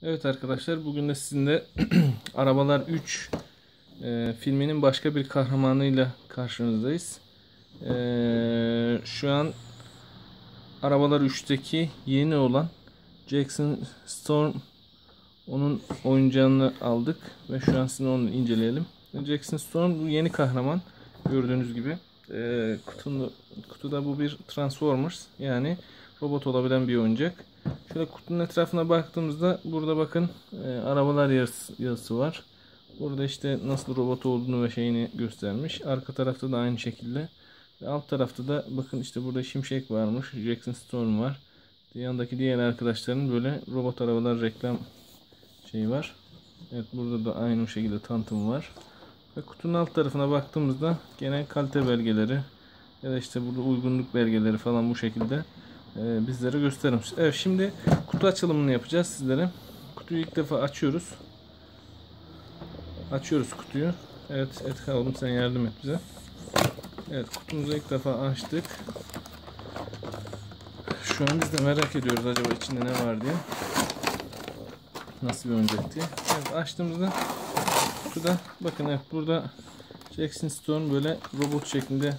Evet arkadaşlar, bugün de sizinle Arabalar 3 filminin başka bir kahramanıyla karşınızdayız. Şu an Arabalar 3'teki yeni olan Jackson Storm, onun oyuncağını aldık ve şu an sizinle onu inceleyelim. Jackson Storm bu yeni kahraman, gördüğünüz gibi. Kutuda bu bir Transformers, yani robot olabilen bir oyuncak. Şöyle kutunun etrafına baktığımızda burada bakın arabalar yazısı var. Burada işte nasıl robot olduğunu ve şeyini göstermiş. Arka tarafta da aynı şekilde. Ve alt tarafta da bakın işte burada Şimşek varmış. Jackson Storm var. Yanındaki diğer arkadaşların böyle robot arabalar reklam şeyi var. Evet, burada da aynı şekilde tanıtım var. Ve kutunun alt tarafına baktığımızda gene kalite belgeleri ya da işte burada uygunluk belgeleri falan bu şekilde bizlere göstermiş. Evet, şimdi kutu açılımını yapacağız sizlere. Kutuyu ilk defa açıyoruz. Açıyoruz kutuyu. Evet, oğlum sen yardım et bize. Evet, kutumuzu ilk defa açtık. Şu an biz de merak ediyoruz acaba içinde ne var diye. Nasıl bir oyuncak diye. Evet, açtığımızda kutuda bakın, evet, burada Jackson Storm böyle robot şeklinde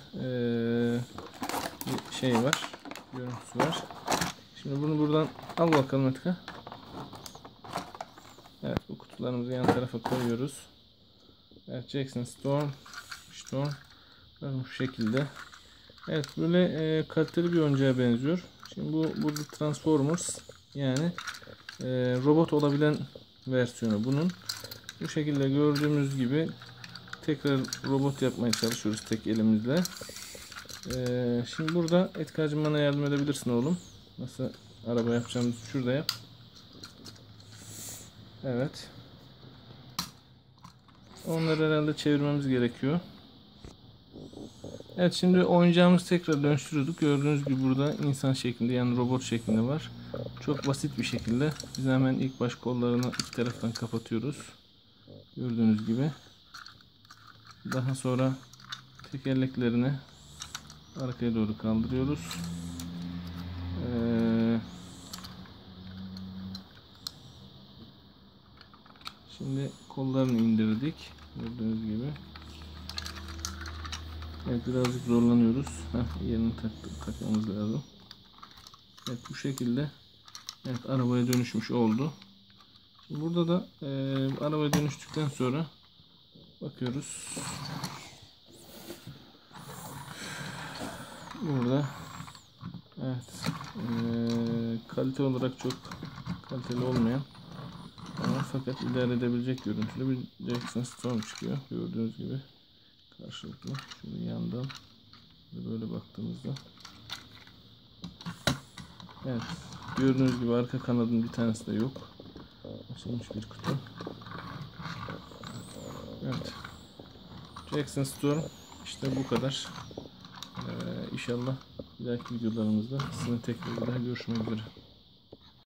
bir şey var. Görüntüsü var. Şimdi bunu buradan al bakalım Etka. Evet, bu kutularımızı yan tarafa koyuyoruz. Evet, Jackson Storm bakın şu şekilde. Evet, böyle kaliteli bir oyuncağa benziyor. Şimdi bu burada Transformers, yani robot olabilen versiyonu bunun. Bu şekilde gördüğümüz gibi tekrar robot yapmaya çalışıyoruz tek elimizle. Şimdi burada Etka'cığım bana yardım edebilirsin oğlum. Nasıl araba yapacağımızı şurada yap. Evet. Onları herhalde çevirmemiz gerekiyor. Evet, şimdi oyuncağımızı tekrar dönüştürdük. Gördüğünüz gibi burada insan şeklinde, yani robot şeklinde var. Çok basit bir şekilde. Biz hemen ilk baş kollarını iki taraftan kapatıyoruz. Gördüğünüz gibi. Daha sonra tekerleklerini arkaya doğru kaldırıyoruz. Şimdi kollarını indirdik. Gördüğünüz gibi. Evet, birazcık zorlanıyoruz. Yerini takmamız lazım. Evet, bu şekilde. Evet, arabaya dönüşmüş oldu. Şimdi burada da arabaya dönüştükten sonra bakıyoruz. Burada evet, kalite olarak çok kaliteli olmayan ama fakat idare edebilecek görüntülü bir Jackson Storm çıkıyor. Gördüğünüz gibi karşılıklı. Şöyle yandan böyle baktığımızda. Evet, gördüğünüz gibi arka kanadın bir tanesi de yok. Açılmış bir kutu. Evet, Jackson Storm işte bu kadar. İnşallah bir dahaki videolarımızda sizinle tekrar görüşmek üzere.